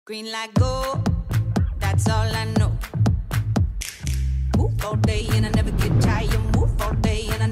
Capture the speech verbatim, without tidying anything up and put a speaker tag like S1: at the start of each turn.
S1: Green light go, that's all I know. Move all day and I never get tired. Move all day and I